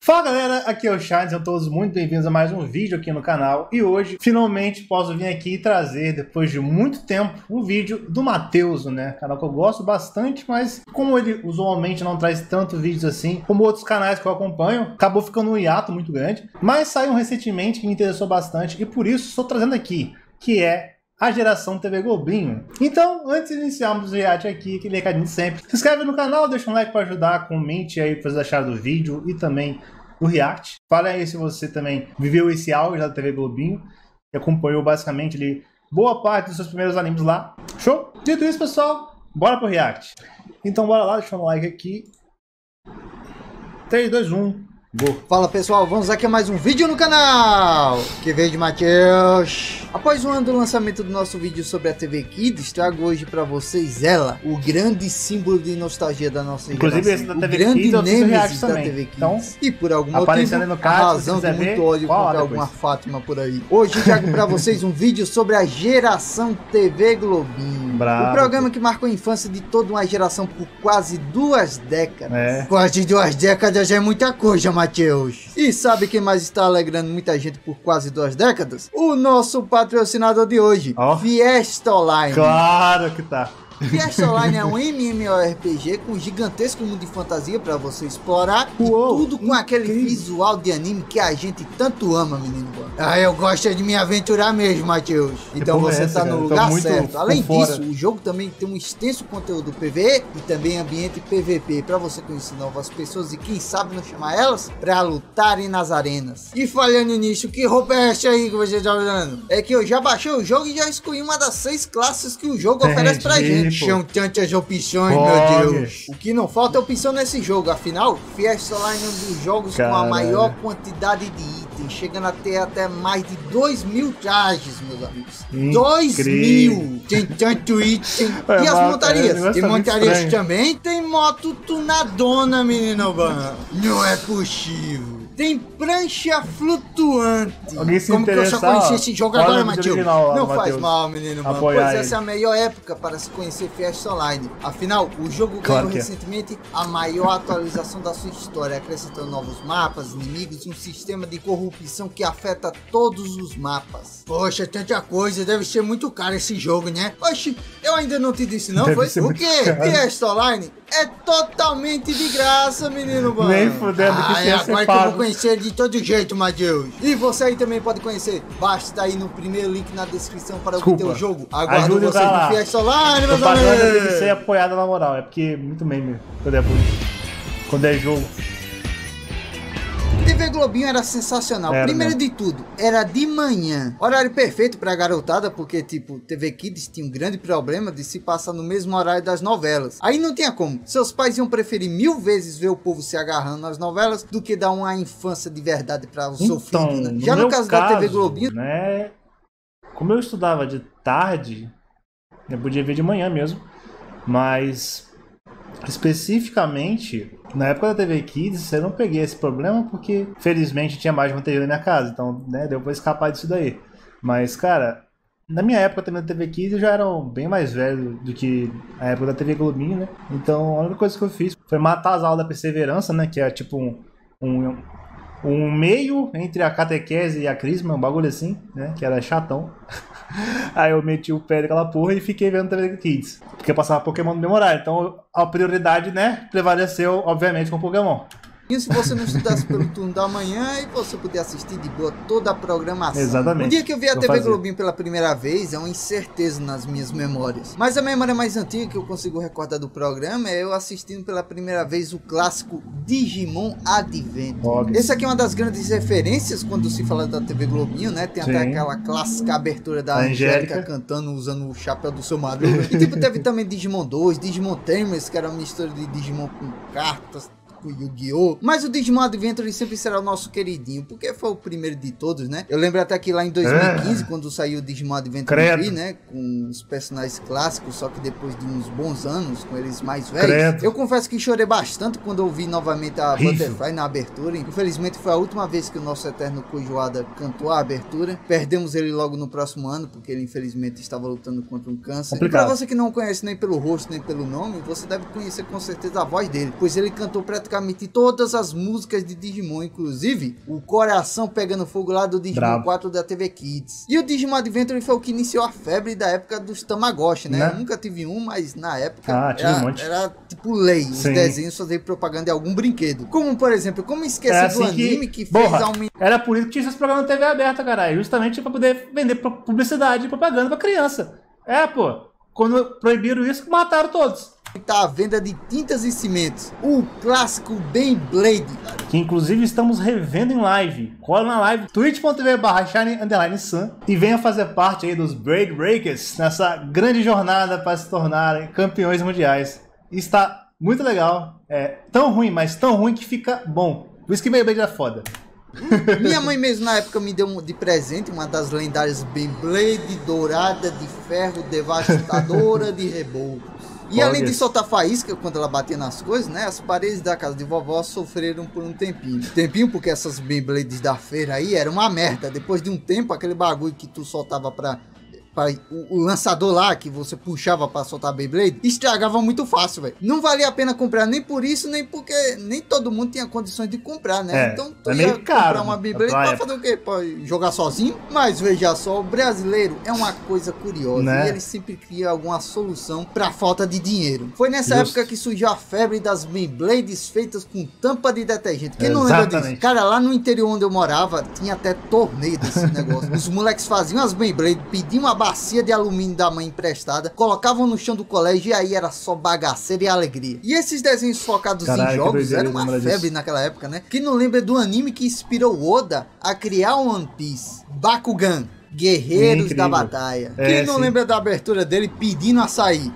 Fala galera, aqui é o Charles, sejam todos muito bem-vindos a mais um vídeo aqui no canal. E hoje, finalmente, posso vir aqui e trazer, depois de muito tempo, um vídeo do Matheus, né? Canal que eu gosto bastante, mas como ele usualmente não traz tanto vídeos assim, como outros canais que eu acompanho, acabou ficando um hiato muito grande. Mas saiu recentemente que me interessou bastante e por isso estou trazendo aqui, que é a geração TV Globinho. Então, antes de iniciarmos o react aqui, aquele recadinho de sempre, se inscreve no canal, deixa um like para ajudar, comente aí o que vocês acharam do vídeo e também do react. Fala aí se você também viveu esse auge da TV Globinho e acompanhou basicamente ali boa parte dos seus primeiros animes lá. Show? Dito isso, pessoal, bora pro react. Então bora lá, deixa um like aqui. 3, 2, 1... Go. Fala pessoal, vamos aqui a mais um vídeo no canal. Que veio de Matheus. Após um ano do lançamento do nosso vídeo sobre a TV Kids, trago hoje pra vocês ela, o grande símbolo de nostalgia da nossa geração. Inclusive esse da TV grande Kids, nêmesis da também. TV Kids. Então, e por algum motivo, aparecendo no card, a razão de muito ódio contra alguma Fátima por aí. Hoje trago pra vocês um vídeo sobre a geração TV Globinho. Bravo. O programa que marcou a infância de toda uma geração por quase 2 décadas. Quase 2 décadas já é muita coisa, Matheus. E sabe quem mais está alegrando muita gente por quase 2 décadas? O nosso patrocinador de hoje, Fiesta Online. Claro que tá. Fiesta Online é um MMORPG com um gigantesco mundo de fantasia pra você explorar. Uou, e tudo com aquele visual de anime que a gente tanto ama, menino. Eu gosto de me aventurar mesmo, Matheus. Então você tá no lugar certo. Além disso, o jogo também tem um extenso conteúdo PvE e também ambiente PvP pra você conhecer novas pessoas e quem sabe não chamar elas pra lutarem nas arenas. E falando nisso, que roupa é essa aí que você tá usando? É que eu já baixei o jogo e já escolhi uma das 6 classes que o jogo oferece pra gente. São tantas opções, meu Deus. O que não falta é opção nesse jogo. Afinal, Fiesta Online é um dos jogos com a maior quantidade de itens, chegando até mais de 2.000 trajes, meus amigos. 2.000! Tem tanto item. E as montarias? Tem montarias também. Tem moto tunadona, menino Ban. Não é possível. Tem prancha flutuante. Como que eu só conheci esse jogo agora, Matheus? Não faz mal, menino, mano. Pois essa é a melhor época para se conhecer Fiesta Online. Afinal, o jogo ganhou recentemente a maior atualização da sua história, acrescentando novos mapas, inimigos e um sistema de corrupção que afeta todos os mapas. Poxa, tanta coisa, deve ser muito caro esse jogo, né? Oxi, eu ainda não te disse não, foi? O quê? Fiesta Online é totalmente de graça, menino, mano. Nem fudendo que tinha agora que eu vou conhecer ele de todo jeito, Matheus. E você aí também pode conhecer. Basta aí no primeiro link na descrição para obter o jogo. Aguardo vocês no Fiesta Online, meus amigos. Tem que ser apoiada na moral, é porque muito meme quando é jogo. TV Globinho era sensacional. Primeiro de tudo, era de manhã. Horário perfeito pra garotada, porque tipo, TV Kids tinha um grande problema de se passar no mesmo horário das novelas. Aí não tinha como. Seus pais iam preferir 1000 vezes ver o povo se agarrando nas novelas do que dar uma infância de verdade para o seu filho, né? Já no caso da TV Globinho, né? Como eu estudava de tarde, eu podia ver de manhã mesmo, mas especificamente na época da TV Kids eu não peguei esse problema porque felizmente tinha mais de uma TV na minha casa, então né, deu pra escapar disso daí. Mas cara, na minha época também da TV Kids eu já era bem mais velho do que a época da TV Globinho, né? Então a única coisa que eu fiz foi matar as aulas da perseverança, né? Que é tipo um meio entre a catequese e a crisma, um bagulho assim, né? Que era chatão. Aí eu meti o pé daquela porra e fiquei vendo TV Kids. Porque eu passava Pokémon no meu horário. Então a prioridade, né, prevaleceu, obviamente, com Pokémon. E se você não estudasse pelo turno da manhã e você poder assistir de boa toda a programação. Exatamente. O dia que eu vi a TV Globinho pela primeira vez é uma incerteza nas minhas memórias. Mas a memória mais antiga que eu consigo recordar do programa é eu assistindo pela primeira vez o clássico Digimon Adventure. Esse aqui é uma das grandes referências quando se fala da TV Globinho, né? Tem até aquela clássica abertura da Angélica cantando usando o chapéu do seu Madruga. E tipo, teve também Digimon 2, Digimon Tamers, que era uma mistura de Digimon com cartas, Yu-Gi-Oh! Mas o Digimon Adventure sempre será o nosso queridinho, porque foi o primeiro de todos, né? Eu lembro até que lá em 2015, quando saiu o Digimon Adventure 3, né? Com os personagens clássicos, só que depois de uns bons anos, com eles mais velhos. Eu confesso que chorei bastante quando eu vi novamente a Butterfly na abertura. Infelizmente foi a última vez que o nosso eterno Kojoada cantou a abertura. Perdemos ele logo no próximo ano, porque ele infelizmente estava lutando contra um câncer. E pra você que não conhece nem pelo rosto, nem pelo nome, você deve conhecer com certeza a voz dele, pois ele cantou praticamente praticamente todas as músicas de Digimon, inclusive o Coração Pegando Fogo lá do Digimon 4 da TV Kids. E o Digimon Adventure foi o que iniciou a febre da época dos Tamagotchi, né? Eu nunca tive um, mas na época era tipo lei, os desenhos fazer propaganda de algum brinquedo. Como, por exemplo, como esquecer do anime que fez Era por isso que tinha esses programas de TV aberta, caralho. Justamente pra poder vender publicidade e propaganda pra criança. Pô. Quando proibiram isso, mataram todos. Tá a venda de tintas e cimentos. O clássico Beyblade. Que inclusive estamos revendo em live. Cola na live twitch.tv/shine_sun e venha fazer parte aí dos Blade Breakers nessa grande jornada para se tornarem campeões mundiais. E está muito legal. É tão ruim, mas tão ruim que fica bom. Por isso que Beyblade é foda. Minha mãe mesmo na época me deu de presente uma das lendárias Beyblade dourada de ferro devastadora de rebolvos. E além de soltar faísca quando ela batia nas coisas, né? As paredes da casa de vovó sofreram por um tempinho. Tempinho porque essas Beyblades da feira aí eram uma merda. Depois de um tempo, aquele bagulho que tu soltava pra o lançador lá que você puxava pra soltar a Beyblade estragava muito fácil, velho. Não valia a pena comprar nem por isso, nem porque nem todo mundo tinha condições de comprar, né? Então tu ia comprar uma Beyblade pra fazer o quê? Pra jogar sozinho? Mas veja só, o brasileiro é uma coisa curiosa, né? E ele sempre cria alguma solução pra falta de dinheiro. Foi nessa época que surgiu a febre das Beyblades feitas com tampa de detergente. Quem não lembra disso? Cara, lá no interior onde eu morava, tinha até torneio desse negócio. Os moleques faziam as Beyblades, pediam uma bacia de alumínio da mãe emprestada, colocavam no chão do colégio e aí era só bagaceira e alegria. E esses desenhos focados em jogos eram uma febre naquela época, né? Quem não lembra do anime que inspirou Oda a criar One Piece? Bakugan, Guerreiros da Batalha. Quem não lembra da abertura dele pedindo açaí?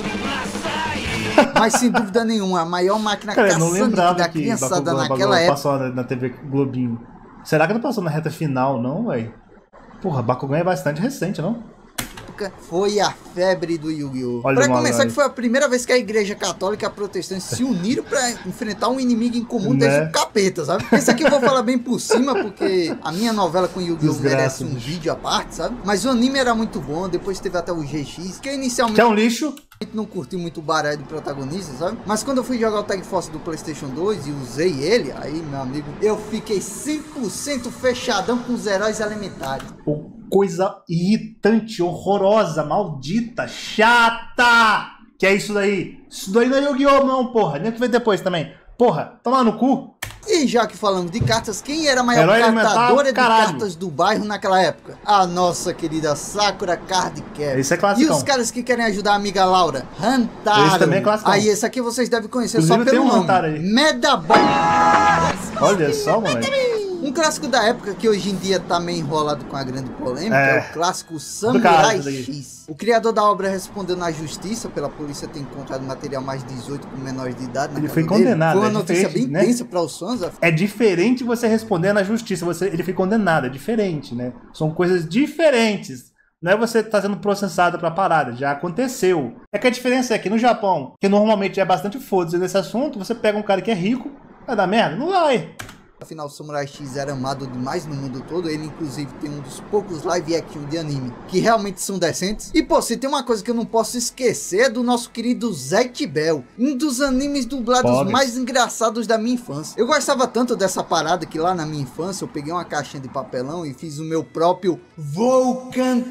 Mas sem dúvida nenhuma, a maior máquina caçante da criançada naquela época. Passou na TV Globinho. Será que não passou na reta final, não, velho? Porra, Bakugan é bastante recente, não? Foi a febre do Yu-Gi-Oh! Para começar, que foi a primeira vez que a igreja católica e a protestante se uniram para enfrentar um inimigo em comum desde o capeta, sabe? Esse aqui eu vou falar bem por cima, porque a minha novela com Yu-Gi-Oh! Merece um vídeo à parte, sabe? Mas o anime era muito bom, depois teve até o GX, que inicialmente... Que é um lixo. Não curti muito o baralho do protagonista, sabe? Mas quando eu fui jogar o Tag Force do PlayStation 2 e usei ele, aí, meu amigo, eu fiquei 100% fechadão com os heróis elementares. Coisa irritante, horrorosa, maldita, chata! Que é isso daí? Isso daí não é Yu-Gi-Oh! Não, porra. Nem que vem depois também. Porra, toma no cu. E já que falamos de cartas, quem era a maior catadora de cartas do bairro naquela época? A nossa querida Sakura Card Captor. Esse é clássico. E os caras que querem ajudar a amiga Laura? Hantaro. Esse também é clássico. Aí esse aqui vocês devem conhecer inclusive, só pelo nome. Medaball. Olha só, moleque. Um clássico da época que hoje em dia tá meio enrolado com a grande polêmica é o clássico Samurai X. O criador da obra respondeu na justiça pela polícia ter encontrado material mais 18 com menores de idade. Ele foi condenado. Foi uma notícia bem tensa para os fãs. É diferente você responder na justiça. Ele foi condenado, é diferente, né? São coisas diferentes. Não é você tá sendo processado pra parada, já aconteceu. É que a diferença é que no Japão, que normalmente é bastante foda-se nesse assunto, você pega um cara que é rico, vai dar merda? Não vai. Afinal, o Samurai X era amado demais no mundo todo. Ele, inclusive, tem um dos poucos live action de anime que realmente são decentes. E, pô, se tem uma coisa que eu não posso esquecer é do nosso querido Zatch Bell, um dos animes dublados mais engraçados da minha infância. Eu gostava tanto dessa parada que lá na minha infância eu peguei uma caixinha de papelão e fiz o meu próprio Vulcan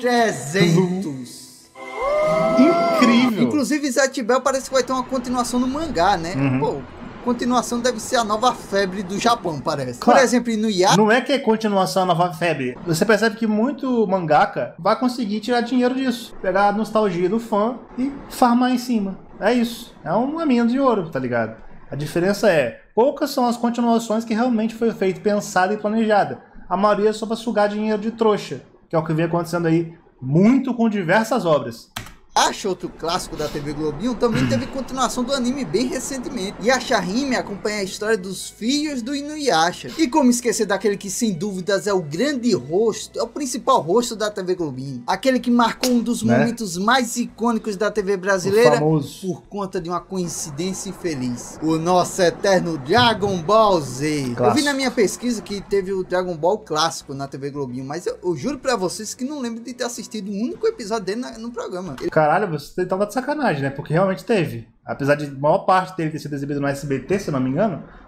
300. Incrível! Inclusive, Zatch Bell parece que vai ter uma continuação no mangá, né? Pô, continuação deve ser a nova febre do Japão, parece. Claro. Por exemplo, no Inuyasha... Não é que é continuação a nova febre. Você percebe que muito mangaka vai conseguir tirar dinheiro disso. Pegar a nostalgia do fã e farmar em cima. É isso. É uma mina de ouro, tá ligado? A diferença é, poucas são as continuações que realmente foi feito, pensada e planejada. A maioria é só pra sugar dinheiro de trouxa, que é o que vem acontecendo aí muito com diversas obras. Acho outro clássico da TV Globinho também teve continuação do anime bem recentemente. E a Shahime acompanha a história dos filhos do Inuyasha. E como esquecer daquele que sem dúvidas é o grande rosto, é o principal rosto da TV Globinho. Aquele que marcou um dos momentos mais icônicos da TV brasileira por conta de uma coincidência infeliz. O nosso eterno Dragon Ball Z. Clássico. Eu vi na minha pesquisa que teve o Dragon Ball clássico na TV Globinho, mas eu juro pra vocês que não lembro de ter assistido um único episódio dele no programa. Caralho, você tava de sacanagem, né? Porque realmente teve. Apesar de maior parte dele ter sido exibido no SBT, se eu não me engano,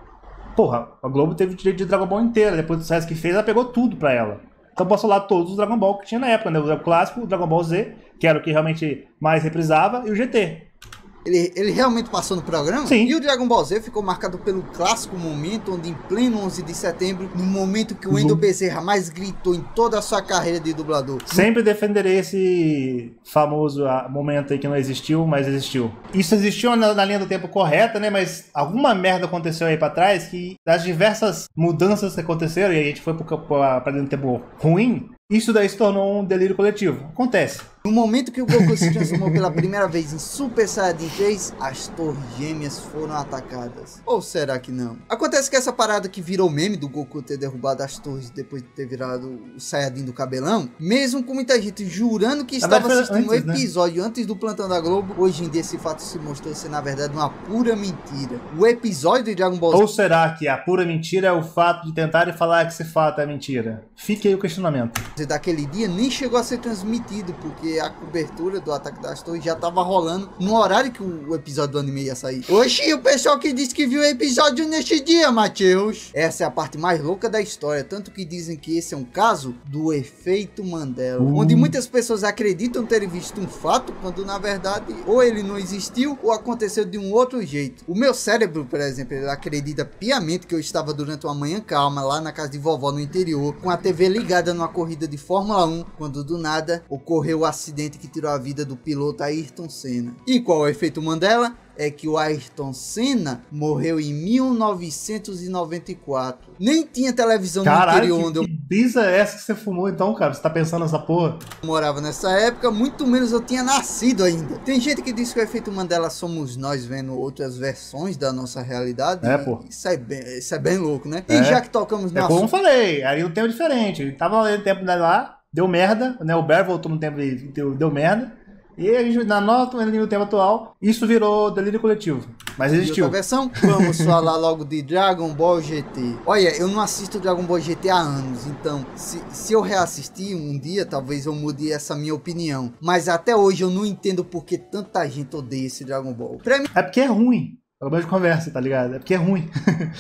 Porra, a Globo teve o direito de Dragon Ball inteira. Depois do sucesso que fez, ela pegou tudo pra ela. Então posso falar todos os Dragon Ball que tinha na época, né? O clássico, o Dragon Ball Z, que era o que realmente mais reprisava, e o GT. Ele realmente passou no programa? Sim. E o Dragon Ball Z ficou marcado pelo clássico momento onde, em pleno 11 de setembro, no momento que o Wendel Bezerra mais gritou em toda a sua carreira de dublador. Sempre defenderei esse famoso momento aí que não existiu, mas existiu. Isso existiu na linha do tempo correta, né? Mas alguma merda aconteceu aí pra trás que, das diversas mudanças que aconteceram, e a gente foi pra dentro do tempo ruim, isso daí se tornou um delírio coletivo. Acontece. No momento que o Goku se transformou pela primeira vez em Super Saiyajin 3, as torres gêmeas foram atacadas. Ou será que não? Acontece que essa parada que virou meme do Goku ter derrubado as torres depois de ter virado o Saiyajin do cabelão, mesmo com muita gente jurando que estava assistindo um episódio antes do Plantão da Globo, hoje em dia esse fato se mostrou ser na verdade uma pura mentira. O episódio de Dragon Ball Z... Ou será que a pura mentira é o fato de tentarem falar que esse fato é mentira? Fique aí o questionamento. Daquele dia nem chegou a ser transmitido, porque a cobertura do Ataque das Torres já tava rolando no horário que o episódio do anime ia sair. Oxi, o pessoal que disse que viu o episódio neste dia, Matheus. Essa é a parte mais louca da história, tanto que dizem que esse é um caso do efeito Mandela, onde muitas pessoas acreditam terem visto um fato, quando na verdade ou ele não existiu ou aconteceu de um outro jeito. O meu cérebro, por exemplo, ele acredita piamente que eu estava durante uma manhã calma lá na casa de vovó no interior, com a TV ligada numa corrida de Fórmula 1, quando do nada ocorreu o acidente que tirou a vida do piloto Ayrton Senna. E qual é o efeito Mandela? É que o Ayrton Senna morreu em 1994. Nem tinha televisão no interior onde que brisa é essa que você fumou então, cara? Você tá pensando nessa porra? Eu morava nessa época, muito menos eu tinha nascido ainda. Tem gente que diz que o efeito Mandela somos nós vendo outras versões da nossa realidade. Pô. Isso é bem louco, né? E já que tocamos no como eu falei, aí no tempo diferente. Tava no tempo lá, deu merda, né? O Bear voltou no tempo e deu merda. E a gente, no tempo atual, isso virou delírio coletivo. Mas existiu. E outra versão, vamos falar logo de Dragon Ball GT. Olha, eu não assisto Dragon Ball GT há anos, então se eu reassistir um dia, talvez eu mude essa minha opinião. Mas até hoje eu não entendo por que tanta gente odeia esse Dragon Ball. Pra mim... É porque é ruim. Pelo menos de conversa, tá ligado? É porque é ruim.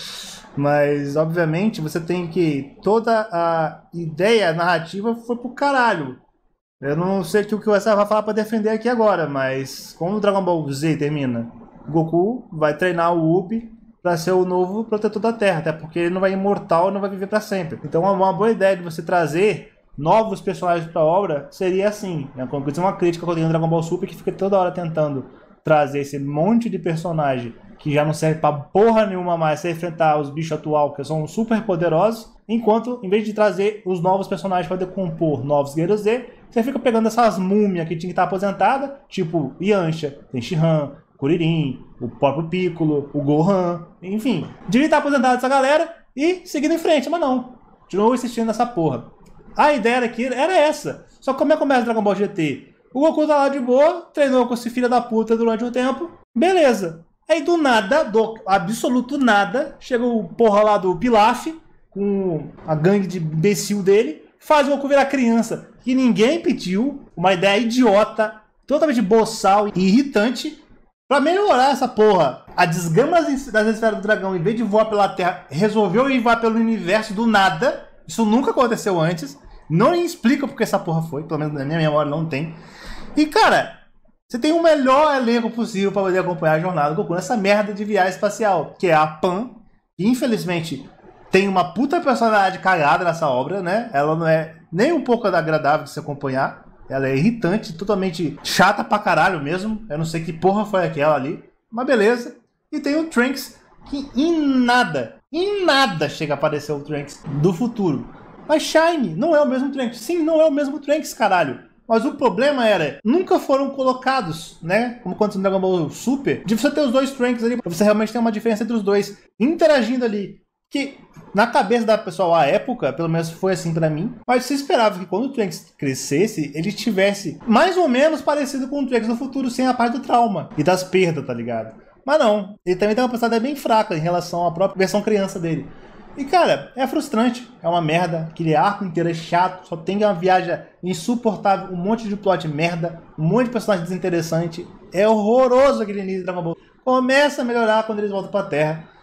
Mas, obviamente, você tem que... Toda a ideia, a narrativa foi pro caralho. Eu não sei o que você vai falar pra defender aqui agora, mas como o Dragon Ball Z termina, Goku vai treinar o Up pra ser o novo protetor da Terra, até porque ele não vai imortal e não vai viver pra sempre. Então uma boa ideia de você trazer novos personagens pra obra seria assim, né? Uma crítica que eu tenho no Dragon Ball Super, que fica toda hora tentando trazer esse monte de personagem que já não serve pra porra nenhuma mais, você enfrentar os bichos atual que são super poderosos, enquanto, em vez de trazer os novos personagens para decompor novos Guerreiros Z, você fica pegando essas múmias que tinha que estar aposentada, tipo Yancha, Tenshinhan, Kuririn, o próprio Piccolo, o Gohan, enfim. Devia estar aposentado essa galera e seguindo em frente, mas não. Continuou insistindo nessa porra. A ideia daqui era essa. Só que como é que começa o Dragon Ball GT? O Goku tá lá de boa, treinou com esse filho da puta durante um tempo, beleza. Aí do nada, do absoluto nada, chega o porra lá do Pilaf, com a gangue de imbecil dele, faz o Goku virar criança, que ninguém pediu, uma ideia idiota, totalmente boçal e irritante, pra melhorar essa porra. A desgrama das esferas do dragão, em vez de voar pela Terra, resolveu ir voar pelo universo do nada. Isso nunca aconteceu antes. Não explica porque essa porra foi, pelo menos na minha memória não tem. E cara, você tem o melhor elenco possível pra poder acompanhar a jornada do Goku nessa merda de viagem espacial, que é a Pan, que infelizmente tem uma puta personalidade cagada nessa obra, né? Ela não é nem um pouco agradável de se acompanhar. Ela é irritante, totalmente chata pra caralho mesmo. Eu não sei que porra foi aquela ali, mas beleza. E tem o Trunks, que em nada chega a aparecer o Trunks do futuro. Mas Shine não é o mesmo Trunks. Sim, não é o mesmo Trunks, caralho. Mas o problema era, nunca foram colocados, né? Como quando no Dragon Ball Super, de você ter os dois Trunks ali, pra você realmente ter uma diferença entre os dois, interagindo ali. Que na cabeça da pessoa à época, pelo menos foi assim pra mim, mas você esperava que quando o Trunks crescesse, ele tivesse mais ou menos parecido com o Trunks do futuro, sem a parte do trauma e das perdas, tá ligado? Mas não, ele também tem uma personalidade bem fraca em relação à própria versão criança dele. E cara, é frustrante, é uma merda, aquele arco inteiro é chato, só tem uma viagem insuportável, um monte de plot merda, um monte de personagem desinteressante, é horroroso aquele início de Dragon Ball. Começa a melhorar quando eles voltam pra Terra.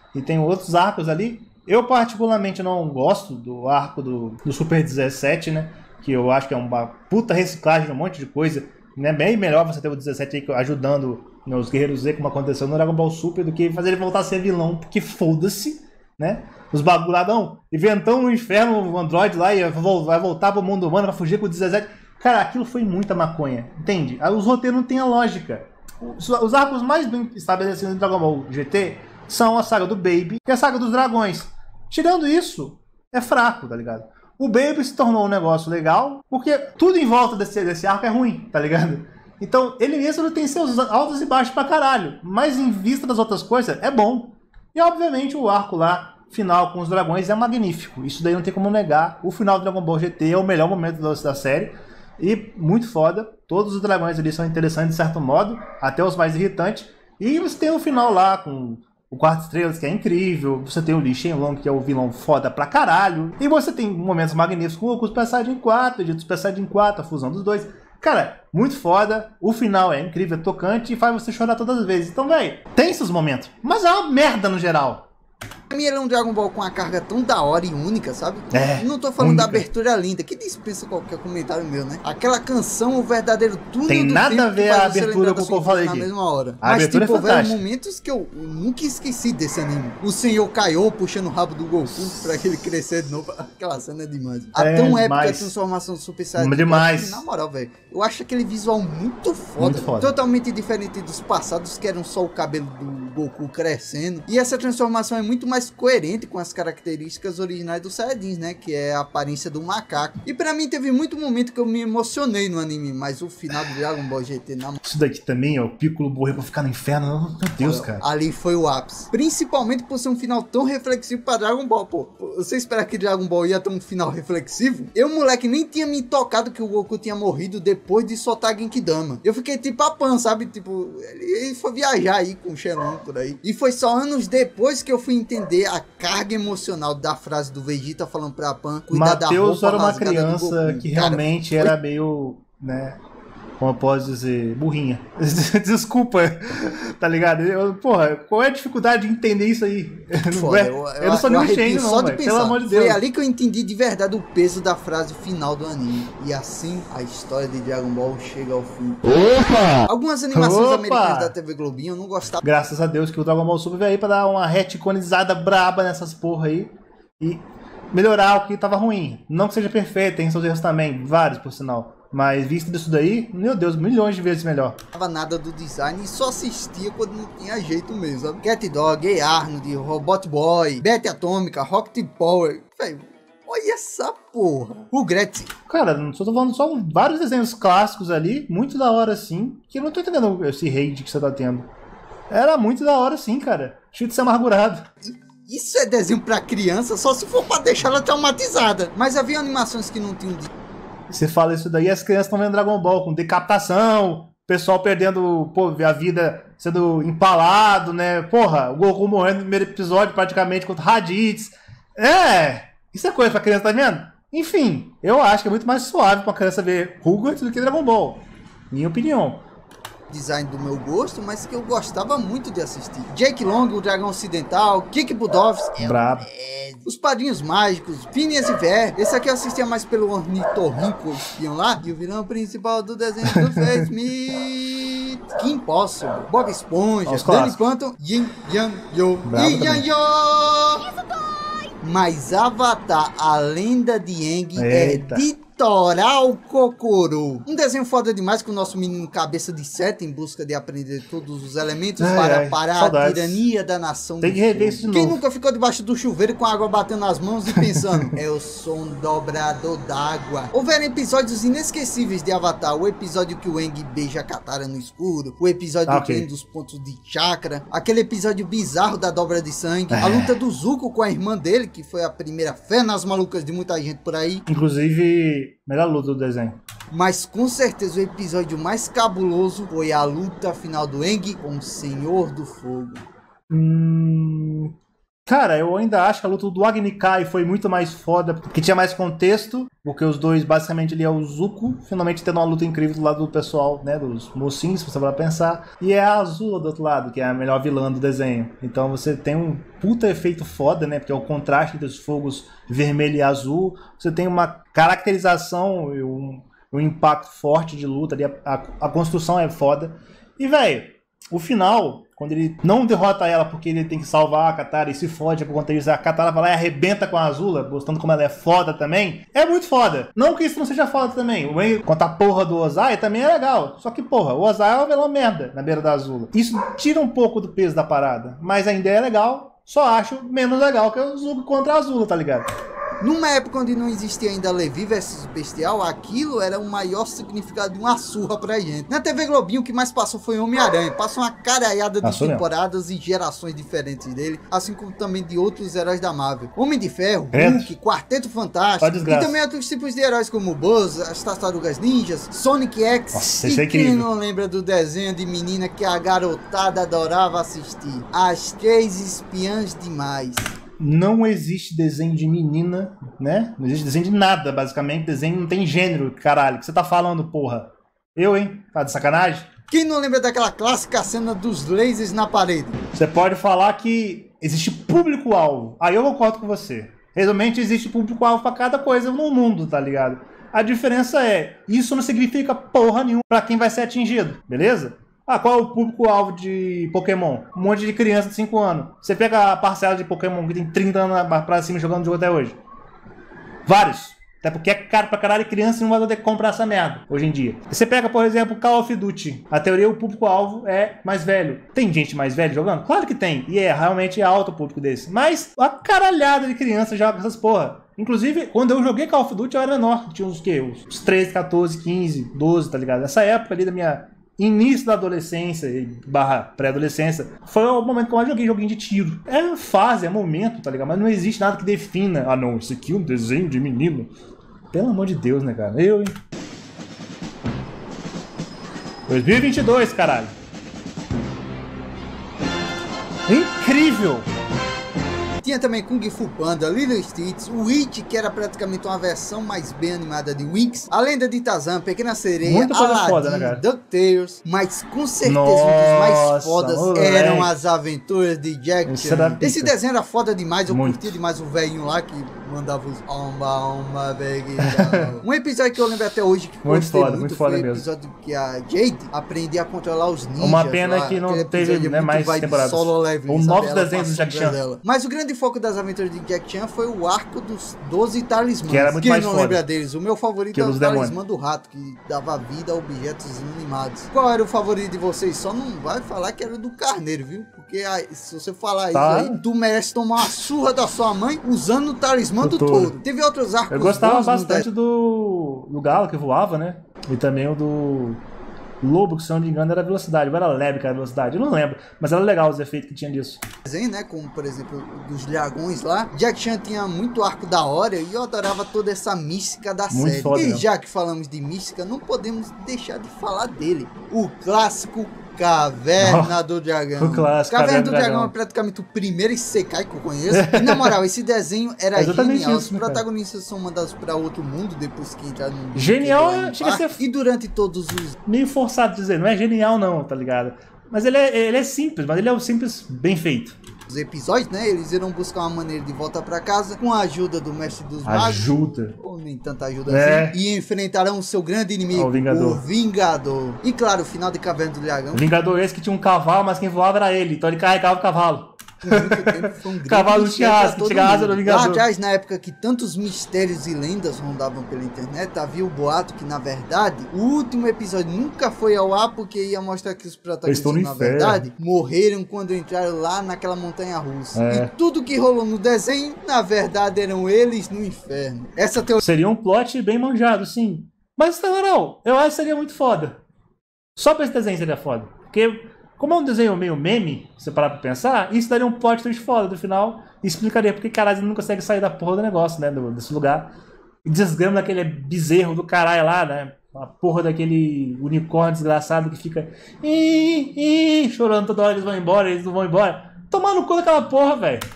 E tem outros arcos ali. Eu particularmente não gosto do arco do Super 17, né? Que eu acho que é uma puta reciclagem de um monte de coisa. Né? Bem melhor você ter o 17 aí ajudando os Guerreiros Z, como aconteceu no Dragon Ball Super, do que fazer ele voltar a ser vilão, porque foda-se, né? Os bagulhadão, inventão no inferno, o Android lá e vai voltar pro mundo humano, vai fugir com o 17. Cara, aquilo foi muita maconha, entende? Os roteiros não tem a lógica. Os arcos mais bem estabelecidos em Dragon Ball GT são a saga do Baby e a saga dos dragões. Tirando isso, é fraco, tá ligado? O Baby se tornou um negócio legal, porque tudo em volta desse arco é ruim, tá ligado? Então, ele mesmo tem seus altos e baixos pra caralho, mas em vista das outras coisas, é bom. E, obviamente, o arco lá, final com os dragões, é magnífico. Isso daí não tem como negar. O final do Dragon Ball GT é o melhor momento da série. E muito foda. Todos os dragões ali são interessantes de certo modo, até os mais irritantes. E você tem o final lá com o Quarto Estrelas, que é incrível. Você tem o Li Shenlong, que é o vilão foda pra caralho. E você tem momentos magníficos com o Super Saiyajin 4, o Super Saiyajin 4, a fusão dos dois. Cara, muito foda. O final é incrível, é tocante e faz você chorar todas as vezes. Então, velho, tem esses momentos. Mas é uma merda no geral. Pra mim ele é um Dragon Ball com uma carga tão da hora e única, sabe? Não tô falando única. da abertura linda, que dispensa qualquer comentário meu, né? Aquela canção, o verdadeiro túnel tem do nada tempo a ver a abertura com o que eu falei na aqui. mesma hora. A Mas abertura tipo, é fantástica. houveram momentos que eu nunca esqueci desse anime. O Senhor Kaiô puxando o rabo do Goku pra ele crescer de novo. Aquela cena é demais. Tão épica a transformação do Super Saiyajin. Demais. Na moral, velho, eu acho aquele visual muito foda. Muito foda. Totalmente diferente dos passados, que eram só o cabelo do Goku crescendo. E essa transformação é muito mais coerente com as características originais dos Saiyajins, né? Que é a aparência do macaco. E pra mim teve muito momento que eu me emocionei no anime, mas o final do Dragon Ball GT na... Isso daqui também, ó, o Piccolo morrer pra ficar no inferno. Meu Deus, cara. Ali foi o ápice. Principalmente por ser um final tão reflexivo pra Dragon Ball, pô. Você espera que Dragon Ball ia ter um final reflexivo? Eu, moleque, nem tinha me tocado que o Goku tinha morrido depois de soltar Genkidama. Eu fiquei tipo a Pan, sabe? Tipo, ele foi viajar aí com o Shenlong por aí. E foi só anos depois que eu fui entender a carga emocional da frase do Vegeta falando pra Pan cuidar da roupa. Matheus era uma rasgada do criança Goku. que Cara, realmente era meio, né, como eu posso dizer, burrinha. Desculpa, tá ligado? Porra, qual é a dificuldade de entender isso aí? Foda, Eu não sou nem um gênio não, velho, pelo amor de Deus. Foi ali que eu entendi de verdade o peso da frase final do anime. E assim a história de Dragon Ball chega ao fim. Opa! Algumas animações americanas da TV Globinho eu não gostava. Graças a Deus que o Dragon Ball Super veio aí pra dar uma retconizada braba nessas porra aí. E melhorar o que tava ruim. Não que seja perfeito, tem seus erros também, vários por sinal. Mas visto disso daí, meu Deus, milhões de vezes melhor. Não tava nada do design e só assistia quando não tinha jeito mesmo, sabe? Cat Dog, Hey Arnold, Robot Boy, Betty Atômica, Rocket Power. Véio, olha essa porra. O Gretz. Cara, não tô falando só vários desenhos clássicos ali, muito da hora sim, que eu não tô entendendo esse hate que você tá tendo. Era muito da hora sim, cara. Cheio de ser amargurado. Isso é desenho pra criança só se for pra deixar ela traumatizada. Mas havia animações que não tinham... Você fala isso daí, as crianças estão vendo Dragon Ball com decapitação, pessoal perdendo, pô, a vida sendo empalado, né? Porra, o Goku morrendo no primeiro episódio praticamente contra Raditz. Isso é coisa pra criança, tá vendo? Enfim, eu acho que é muito mais suave pra criança ver Rugrats do que Dragon Ball. Minha opinião. Design do meu gosto, mas que eu gostava muito de assistir. Jake Long, o Dragão Ocidental, Kik Budowski, Brabo. Os Padrinhos Mágicos, Phineas e Fer. Esse aqui eu assistia mais pelo Ornitorrinco espião lá. E o vilão principal do desenho do Face Smith, Kim Possible, Bob Esponja, Danny Phantom, Yin Yang Yo, Yin Yang Yo. Mas Avatar, a lenda de Aang, é de Toral Kokoro. Um desenho foda demais com o nosso menino cabeça de seta em busca de aprender todos os elementos para parar a tirania da nação. Tem que rever isso de novo. Quem nunca ficou debaixo do chuveiro com a água batendo nas mãos e pensando, eu sou um dobrador d'água. Houveram episódios inesquecíveis de Avatar. O episódio que o Aang beija a Katara no escuro. O episódio do treino dos pontos de chakra. Aquele episódio bizarro da dobra de sangue. A luta do Zuko com a irmã dele, que foi a primeira fé nas malucas de muita gente por aí. Inclusive... melhor luta do desenho. Mas com certeza o episódio mais cabuloso foi a luta final do Aang com o Senhor do Fogo. Cara, eu ainda acho que a luta do Agni Kai foi muito mais foda, porque tinha mais contexto, porque os dois, basicamente, ele é o Zuko, finalmente tendo uma luta incrível do lado do pessoal, né, dos mocinhos, se você for pensar, e é a Azula do outro lado, que é a melhor vilã do desenho. Então você tem um puta efeito foda, né, porque é o contraste dos fogos vermelho e azul, você tem uma caracterização e um impacto forte de luta ali, a construção é foda. E, velho, o final, quando ele não derrota ela porque ele tem que salvar a Katara e se fode por conta disso, a Katara vai lá e arrebenta com a Azula, mostrando como ela é foda também, é muito foda. Não que isso não seja foda também. O meio quanto a porra do Ozai também é legal. Só que, porra, o Ozai é uma vilã merda na beira da Azula. Isso tira um pouco do peso da parada, mas ainda é legal. Só acho menos legal que o Zuko contra a Azula, tá ligado? Numa época onde não existia ainda Levi versus Bestial, aquilo era o maior significado de uma surra pra gente. Na TV Globinho, o que mais passou foi Homem-Aranha. Passou uma caralhada de temporadas e gerações diferentes dele, assim como também de outros heróis da Marvel. Homem de Ferro, Hulk, Quarteto Fantástico, e também outros tipos de heróis como Buzz, as Tartarugas Ninjas, Sonic X. Nossa, e quem não lembra do desenho de menina que a garotada adorava assistir? As Três Espiãs Demais. Não existe desenho de menina, né? Não existe desenho de nada, basicamente. Desenho não tem gênero, caralho. O que você tá falando, porra? Eu, hein? Tá de sacanagem? Quem não lembra daquela clássica cena dos lasers na parede? Você pode falar que existe público-alvo. Aí eu concordo com você. Realmente existe público-alvo pra cada coisa no mundo, tá ligado? A diferença é, isso não significa porra nenhuma pra quem vai ser atingido, beleza? Ah, qual é o público-alvo de Pokémon? Um monte de criança de 5 anos. Você pega a parcela de Pokémon que tem 30 anos pra cima jogando jogo até hoje. Vários. Até porque é caro pra caralho e criança não vai poder comprar essa merda hoje em dia. Você pega, por exemplo, Call of Duty. A teoria, o público-alvo é mais velho. Tem gente mais velha jogando? Claro que tem. E é realmente alto o público desse. Mas a caralhada de criança joga essas porra. Inclusive, quando eu joguei Call of Duty, eu era menor. Tinha uns, uns 13, 14, 15, 12, tá ligado? Nessa época ali da minha início da adolescência / pré-adolescência, foi o momento que eu mais joguei joguinho de tiro. É fase, é momento, tá ligado? Mas não existe nada que defina. Ah, não, isso aqui é um desenho de menino. Pelo amor de Deus, né, cara? Eu, hein? 2022, caralho. Incrível! Tinha também Kung Fu Panda, Lilo Stitch, Witch, que era praticamente uma versão mais bem animada de Winx, A Lenda de Tarzan, Pequena Sereia, Aladdin, foda, né, DuckTales, mas com certeza um dos mais fodas eram as aventuras de Jack Chan. Esse desenho era foda demais, eu curtia demais o velhinho lá que mandava os omba, bag. Um episódio que eu lembro até hoje que gostei muito foi o episódio que a Jade aprendia a controlar os ninjas. Uma pena que não teve, né, mais temporadas. Ou novos desenhos do Jack Chan. Mas o grande foco das aventuras de Jack Chan foi o arco dos 12 talismãs. Que era muito mais não foda. Lembra deles? O meu favorito é o talismã do rato, que dava vida a objetos inanimados. Qual era o favorito de vocês? Só não vai falar que era o do carneiro, viu? Porque aí, se você falar isso aí, tu merece tomar uma surra da sua mãe usando o talismã do touro. Teve outros arcos. Eu gostava bastante do galo que voava, né? E também o do lobo, que se não me engano era velocidade. Ou era lebre que era velocidade, eu não lembro. Mas era legal os efeitos que tinha disso. Desenho, né? Como, por exemplo, dos dragões lá. Jack Chan tinha muito arco da hora e eu adorava toda essa mística da série. E já que falamos de mística, não podemos deixar de falar dele. O clássico Caverna do Dragão. O clássico Caverna do Dragão é praticamente o primeiro Isekai que eu conheço. E na moral, esse desenho era genial. Os protagonistas são mandados pra outro mundo depois que entraram no genial, chega a ser... E durante todos os... meio forçado de dizer, não é genial não, tá ligado? Mas ele é simples, mas ele é um simples bem feito. Os episódios, né? Eles irão buscar uma maneira de voltar pra casa com a ajuda do Mestre dos Magos. Ajuda. Ou nem tanta ajuda assim. E enfrentarão o seu grande inimigo, o Vingador. E claro, o final de Caverna do Dragão. O Vingador esse que tinha um cavalo, mas quem voava era ele. Então ele carregava o cavalo. Por muito tempo foi um grande cavalo não tinha asa, que tinha asa do Vingador. Lá atrás, na época que tantos mistérios e lendas rondavam pela internet, havia o boato que, na verdade, o último episódio nunca foi ao ar porque ia mostrar que os protagonistas, na verdade, morreram quando entraram lá naquela montanha russa. E tudo que rolou no desenho, na verdade, eram eles no inferno. Essa teoria... seria um plot bem manjado, sim. Mas, na moral, eu acho que seria muito foda. Só pra esse desenho seria foda. Porque... como é um desenho meio meme, se você parar pra pensar, isso daria um plot twist foda do final e explicaria porque caralho ele não consegue sair da porra do negócio, né, desse lugar. E desgrama daquele bezerro do caralho lá, né, a porra daquele unicórnio desgraçado que fica chorando toda hora, eles não vão embora. Tomar no cu daquela porra, velho.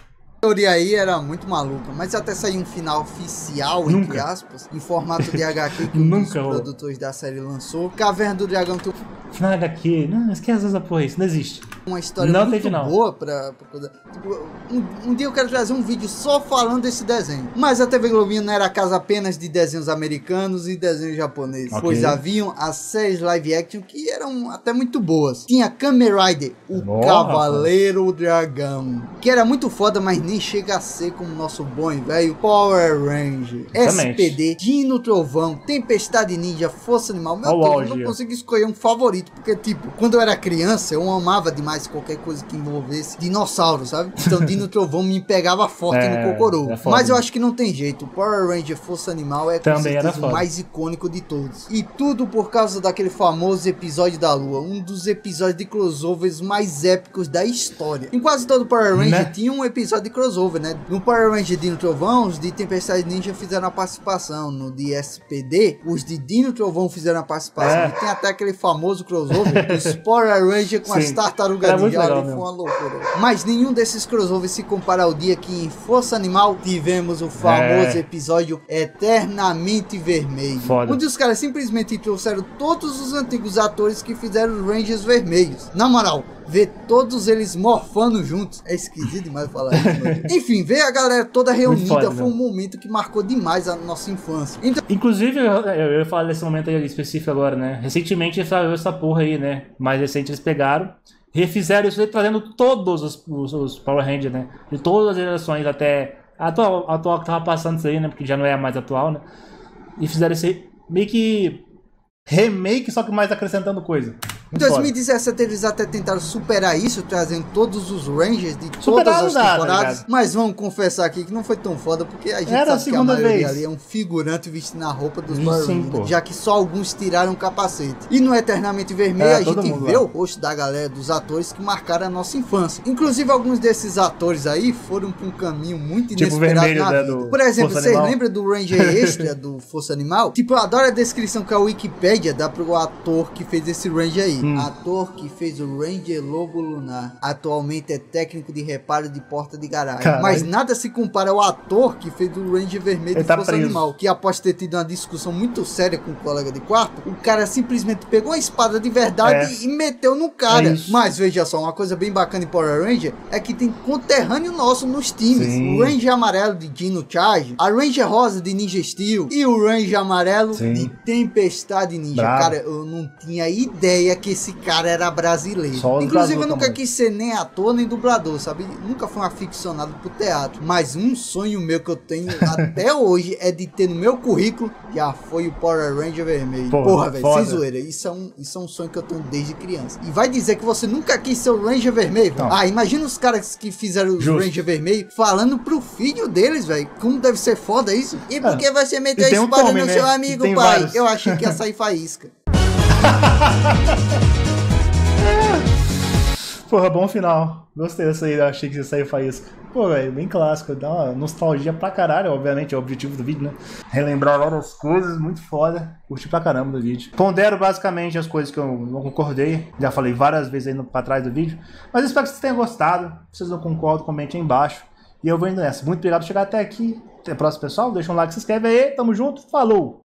teoria aí era muito maluca, mas até sair um final oficial, entre aspas, em formato de HQ que um dos produtores da série lançou. Caverna do Dragão tem final HQ, não, esquece essa porra, isso não existe. Uma história muito boa pra coisa. Tipo, um dia eu quero trazer um vídeo só falando desse desenho. Mas a TV Globinho não era casa apenas de desenhos americanos e desenhos japoneses. Okay. Pois haviam as séries live action que eram até muito boas. Tinha Kamen Rider, o Cavaleiro Dragão, que era muito foda, mas nem chega a ser como nosso bom e velho Power Ranger, SPD, Dino Trovão, Tempestade Ninja, Força Animal. Meu Deus, eu não consigo escolher um favorito, porque tipo, quando eu era criança, eu amava demais qualquer coisa que envolvesse dinossauro, sabe? Então Dino Trovão me pegava forte no cocorô. Mas eu acho que não tem jeito. O Power Ranger Força Animal é com certeza o mais icônico de todos. E tudo por causa daquele famoso episódio da Lua, um dos episódios de crossovers mais épicos da história. Em quase todo Power Ranger tinha um episódio de crossover, né? No Power Ranger Dino Trovão, os de Tempestade Ninja fizeram a participação. No de SPD, os de Dino Trovão fizeram a participação. E tem até aquele famoso crossover dos Power Ranger com as Tartarugas Ninja. Foi uma loucura. Mas nenhum desses crossovers se compara ao dia que em Força Animal tivemos o famoso episódio Eternamente Vermelho. Foda. Onde os caras simplesmente trouxeram todos os antigos atores que fizeram os Rangers vermelhos. Na moral, ver todos eles morfando juntos é esquisito demais falar isso, mano. Enfim, ver a galera toda reunida foi um momento que marcou demais a nossa infância. Então... Inclusive, eu ia falar desse momento aí específico agora, né? Recentemente essa porra aí, né? Mais recente eles pegaram, refizeram isso aí, trazendo todos os Power Rangers, né? De todas as gerações, até a atual que tava passando isso aí, né? Porque já não é a mais atual, né? E fizeram isso aí meio que remake, só que mais acrescentando coisa. Em 2017 eles até tentaram superar isso, trazendo todos os Rangers de todas as temporadas, tá, mas vamos confessar aqui que não foi tão foda, porque a gente sabe que a maioria ali é um figurante vestindo a roupa dos Power Rangers, já que só alguns tiraram o capacete. E no Eternamente Vermelho a gente vê o rosto da galera, dos atores que marcaram a nossa infância. Inclusive alguns desses atores aí foram pra um caminho muito inesperado na vida. Por exemplo, vocês lembram do Ranger Extra do Força Animal? Tipo, eu adoro a descrição que a Wikipédia dá pro ator que fez esse Ranger aí. Ator que fez o Ranger Lobo Lunar. Atualmente é técnico de reparo de porta de garagem. Caralho. Mas nada se compara ao ator que fez o Ranger Vermelho de Força Animal. Que após ter tido uma discussão muito séria com um colega de quarto, o cara simplesmente pegou uma espada de verdade e meteu no cara. Mas veja só, uma coisa bem bacana em Power Ranger é que tem conterrâneo nosso nos times. Sim. O Ranger Amarelo de Dino Charge, a Ranger Rosa de Ninja Steel e o Ranger Amarelo de Tempestade Ninja. Bravo. Cara, eu não tinha ideia que esse cara era brasileiro. Inclusive eu nunca quis ser nem ator nem dublador, sabe? Nunca fui um aficionado pro teatro. Mas um sonho meu que eu tenho até hoje é de ter no meu currículo, já foi o Power Ranger Vermelho. Porra, velho, sem zoeira. Isso é um sonho que eu tenho desde criança. E vai dizer que você nunca quis ser o Ranger Vermelho? Não. Ah, imagina os caras que fizeram o Ranger Vermelho falando pro filho deles, velho. Como deve ser foda isso? E por que você meteu a espada no seu amigo, pai? Vários. Eu achei que ia sair faísca. Porra, bom final. Gostei dessa aí, eu achei que ia sair faísca. Pô, velho, bem clássico. Dá uma nostalgia pra caralho, obviamente, é o objetivo do vídeo, né? Relembrar várias coisas, muito foda. Curti pra caramba do vídeo. Pondero basicamente as coisas que eu não concordei. Já falei várias vezes aí pra trás do vídeo. Mas espero que vocês tenham gostado. Se vocês não concordam, comente aí embaixo. E eu vou indo nessa. Muito obrigado por chegar até aqui. Até a próxima, pessoal. Deixa um like, se inscreve aí. Tamo junto. Falou!